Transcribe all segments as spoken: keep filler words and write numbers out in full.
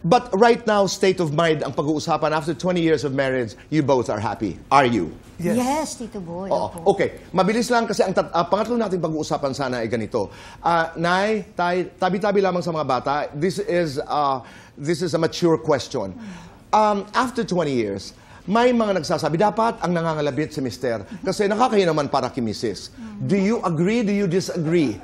But right now, state of mind ang pag-uusapan. After twenty years of marriage, you both are happy. Are you? Yes, Yes Tito Boy. Oo. Opo. Okay. Mabilis lang kasi ang tat- uh, pangatlo natin pag-uusapan sana ay ganito. Uh, Nay, tay, tabi-tabi lamang sa mga bata. This is, uh, this is a mature question. Um, after twenty years, may mga nagsasabi, dapat ang nangangalabit si mister kasi nakakahiya naman para kay missus. Do you agree? Do you disagree?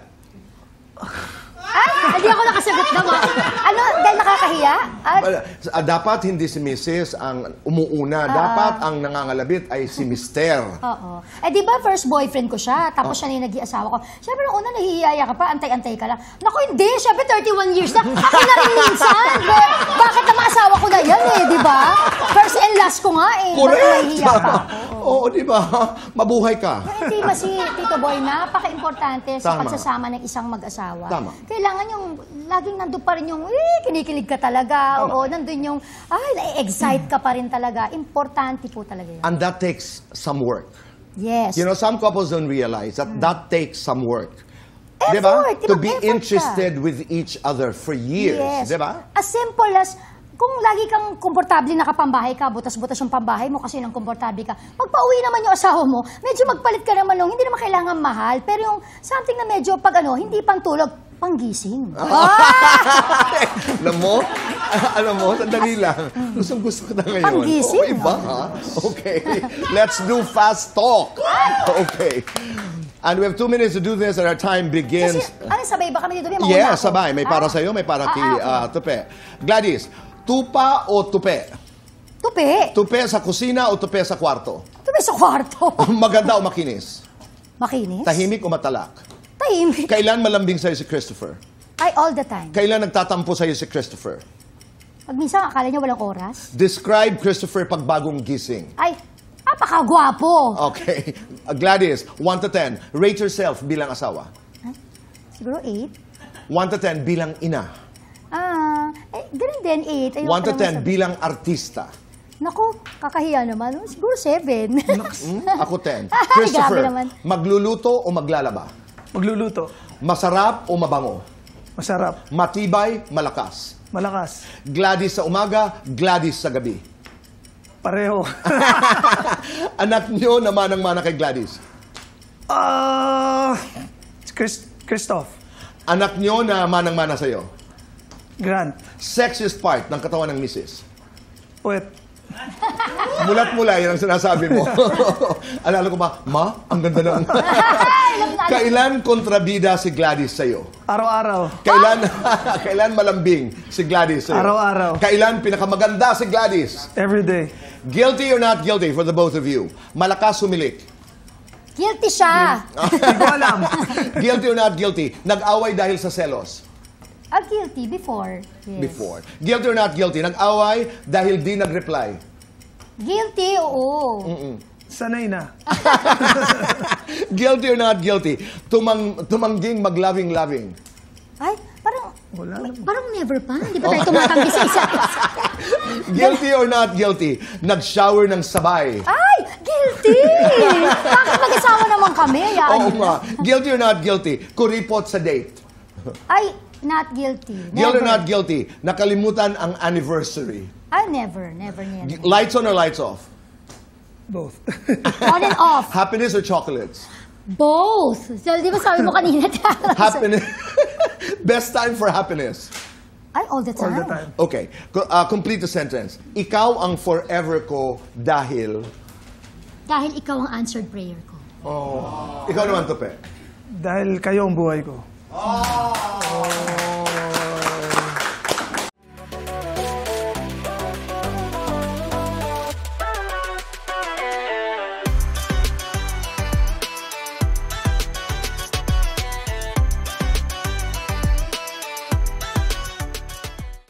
Ah, hindi ako nakasagot naman. Ano, dahil nakakahiya? Ah, Uh, dapat hindi si missus ang umuuna. Dapat ang nangangalabit ay si mister. oo. Eh, di ba first boyfriend ko siya, tapos siya na yung naging asawa ko. Siyempre, nung una, nahihiyaya ka pa, antay-antay ka lang. Naku, hindi. Siyempre, thirty-one years na. Ako na rin minsan. Ba- Bakit naman asawa ko na yan eh, di ba? First and last ko nga eh. Bakit Correct! nahihiya pa ako? Oo, di ba? Mabuhay ka. Yung intimacy, Tito Boy, napaka-importante sa Tama. pagsasama ng isang mag-asawa. Tama. Kailangan yung, laging nandun pa rin yung, eh, kinikilig ka talaga. Tama. Oo, nandun yung, ay, na-excite ka pa rin talaga. Importante po talaga yun. And that takes some work. Yes. You know, some couples don't realize that that takes some work. Effort, Diba? To ibang be effort ka. interested with each other for years. Yes. Diba? As simple as, kung lagi kang komportable nakapambahay ka, butas-butas yung pambahay mo kasi nang komportable ka, magpa-uwi naman yung asawa mo, medyo magpalit ka naman nung, hindi naman kailangan mahal, pero yung something na medyo pag ano, hindi pang tulog, panggising. Alam mo? Alam mo, sandali lang. Gustong gusto ko na ngayon. Panggising, Okay ba, ha? Okay. Let's do fast talk. Okay. And we have two minutes to do this and our time begins. Kasi, ano, sabay ba kami dito? May mauna Yes, ako. sabay. May para Ah. sa'yo, may para Ah, kay ah, okay. uh, Tupe. Gladys, tupa o tupe? Tupi. Tupe sa kusina o tupe sa kwarto? Tupi sa kwarto. Maganda o makinis? Makinis? Tahimik o matalak? Tahimik. Kailan malambing sa'yo si Christopher? Ay, all the time. Kailan nagtatampo sa'yo si Christopher? Pag minsan, akala niya walang oras. Describe Christopher pag bagong gising. Ay, napakagwapo. Okay. Uh, Gladys, one to ten. Rate yourself bilang asawa. Ay, siguro eight. one to ten bilang ina. Ah, eh, ganun din, eight. Ayoko one to naman ten sabi- bilang artista. Naku, kakahiya naman. Oh, siguro seven. Hmm? Ako ten. Ay, Christopher, grabe naman. magluluto o maglalaba? Magluluto. Masarap o mabango? Masarap. Matibay, malakas? Malakas. Gladys sa umaga, Gladys sa gabi. Pareho. Anak niyo na manang-mana kay Gladys. Ah, Chris, Christoph. Anak niyo na manang-mana sa'yo. Grant. Sexiest part ng katawan ng misis. Puwet. Mulat-mula, yan ang sinasabi mo. Alala ko ba, Ma, ang ganda ng... Kailan kontrabida si Gladys sa'yo? Araw-araw. Kailan, kailan malambing si Gladys sa'yo? Araw-araw. Kailan pinakamaganda si Gladys? Every day. Guilty or not guilty for the both of you? Malakas humilik. Guilty siya. Hindi ko alam. Guilty or not guilty? Nag-away dahil sa selos? Ah, guilty before. Yes. Before. Guilty or not guilty? Nag-away dahil di nag-reply? Guilty, oo. Sanay na. Guilty or not guilty? Tumang, tumangging mag-loving-loving? Ay, parang, Wala naman. parang never pa. Hindi ba tayo tumatanggi sa isa? Guilty or not guilty? Nag-shower ng sabay? Ay, guilty! Bakit mag-asawa naman kami? Hayaan Oo niyo nga. na. Guilty or not guilty? Kuripot sa date? Ay, not guilty. Guilty or Never. not guilty? Nakalimutan ang anniversary? Ay, never. Never, never. Lights on or lights off? Both. On and off. Happiness or chocolates? Both. So, di ba sabi mo kanina? Happiness. Best time for happiness? Ay, all the time. All the time. Okay. Co- uh, complete the sentence. Ikaw ang forever ko dahil... Dahil ikaw ang answered prayer ko. Oh. Ikaw naman, Tope. Dahil kayo ang buhay ko.